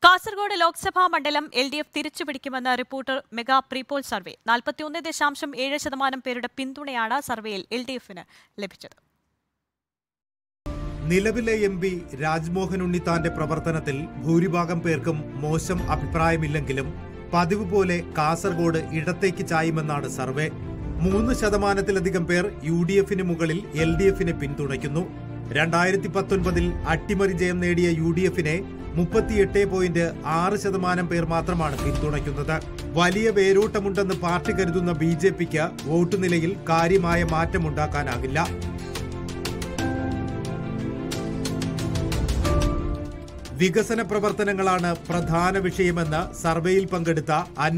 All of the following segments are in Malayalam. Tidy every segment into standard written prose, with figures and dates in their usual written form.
കാസർഗോഡ് ലോക്സഭാ മണ്ഡലം LDF തിരിച്ചുപിടിക്കുമെന്ന റിപ്പോർട്ടർ മെഗാ പ്രീപോൾ സർവേ 41.7% പേരുടെ പിന്തുണയാണ് സർവേയിൽ LDFന് ലഭിച്ചത്. നിലവിലെ MP രാജ്മോഹൻ ഉണ്ണിത്താന്റെ പ്രവർത്തനത്തിൽ ഭൂരിഭാഗം പേർക്കും മോശം അഭിപ്രായമില്ലെങ്കിലും പതിവ് പോലെ കാസർഗോഡ് ഇടത്തേക്ക് ചായുമെന്നാണ് സർവേ. 3%-ലധികം പേർ UDFന് മുകളിൽ LDFനെ പിന്തുണയ്ക്കുന്നു. 2019 അട്ടിമറി ജയം നേടിയ UDFനെ 38.6% പേർ മാത്രമാണ് പിന്തുണയ്ക്കുന്നത്. വലിയ വേരോട്ടമുണ്ടെന്ന് പാർട്ടി കരുതുന്ന BJPക്ക് വോട്ട് നിലയിൽ കാര്യമായ മാറ്റമുണ്ടാക്കാനാകില്ല. വികസന പ്രവർത്തനങ്ങളാണ് പ്രധാന വിഷയമെന്ന് സർവേയിൽ പങ്കെടുത്ത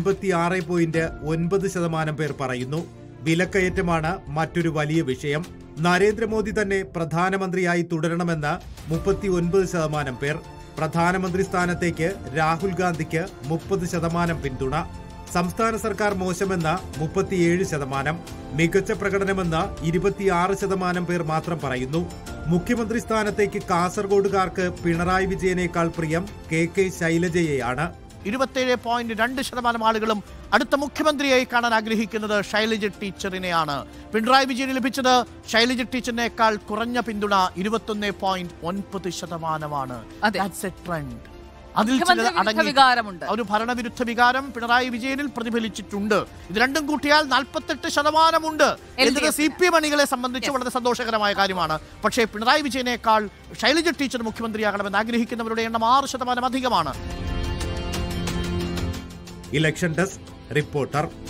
56.9% പേർ പറയുന്നു. വിലക്കയറ്റമാണ് മറ്റൊരു വലിയ വിഷയം. നരേന്ദ്രമോദി തന്നെ പ്രധാനമന്ത്രിയായി തുടരണമെന്ന് 39% പേർ. പ്രധാനമന്ത്രി സ്ഥാനത്തേക്ക് രാഹുൽ ഗാന്ധിക്ക് 30% പിന്തുണ. സംസ്ഥാന സർക്കാർ മോശമെന്ന് 37%. മികച്ച പ്രകടനമെന്ന് 26% പേർ മാത്രം പറയുന്നു. മുഖ്യമന്ത്രി സ്ഥാനത്തേക്ക് കാസർഗോഡുകാർക്ക് പിണറായി വിജയനേക്കാൾ പ്രിയം KK ശൈലജയെയാണ്. 27.2% ആളുകളും അടുത്ത മുഖ്യമന്ത്രിയായി കാണാൻ ആഗ്രഹിക്കുന്നത് ശൈലജ ടീച്ചറിനെയാണ്. പിണറായി വിജയന് ലഭിച്ചത് ശൈലജ ടീച്ചറിനേക്കാൾ കുറഞ്ഞ പിന്തുണ 21.9%. അതിൽ ഒരു ഭരണവിരുദ്ധ വികാരം പിണറായി വിജയനിൽ പ്രതിഫലിച്ചിട്ടുണ്ട്. ഇത് രണ്ടും കൂട്ടിയാൽ 48% എന്നത് CPM അണികളെ സംബന്ധിച്ച് വളരെ സന്തോഷകരമായ കാര്യമാണ്. പക്ഷേ പിണറായി വിജയനേക്കാൾ ശൈലജ ടീച്ചർ മുഖ്യമന്ത്രിയാകണമെന്ന് ആഗ്രഹിക്കുന്നവരുടെ എണ്ണം 6% അധികമാണ്. Election desk reporter.